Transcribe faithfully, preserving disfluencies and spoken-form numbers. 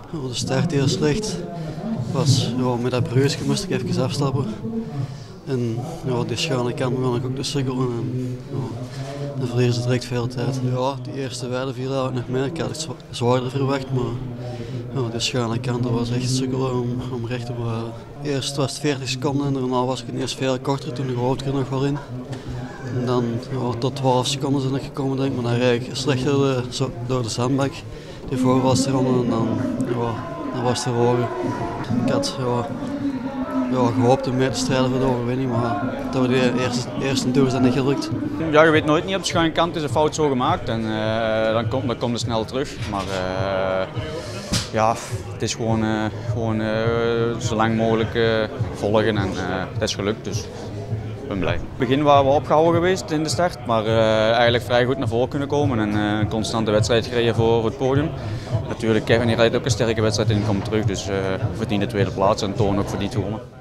De start heel slecht. Was, ja, met dat breusje moest ik even afstappen. En ja, die schuine kant begon ik ook te sukkelen. En, ja, dan verliezen ze direct veel tijd. Ja, die eerste weide viel eigenlijk nog mee. Ik had het zwaarder verwacht, maar ja, die schuine kant was echt sukkelen om, om recht te bewaren. Eerst was het veertig seconden en daarna was ik eerst veel korter. Toen geloofde ik er nog wel in. En dan ja, tot twaalf seconden ben ik gekomen, denk ik, maar dan rijd ik slechter de, zo, door de zandbak. Die voor was er ronde en dan, ja, dan was het hoger. Ik had ja, ja, gehoopt om mee te strijden voor de overwinning, maar dat we de eerste, eerste toer zijn niet gelukt. Ja, je weet nooit niet, op de schuine kant is een fout zo gemaakt en uh, dan komt dan komt het snel terug. Maar uh, ja, het is gewoon, uh, gewoon uh, zo lang mogelijk uh, volgen en uh, het is gelukt. Dus. Ik ben blij. In het begin waren we opgehouden geweest in de start, maar uh, eigenlijk vrij goed naar voren kunnen komen en uh, een constante wedstrijd gereden voor het podium. Natuurlijk, Kevin rijdt ook een sterke wedstrijd en komt terug, dus uh, verdient de tweede plaats en Toon ook verdient gewonnen.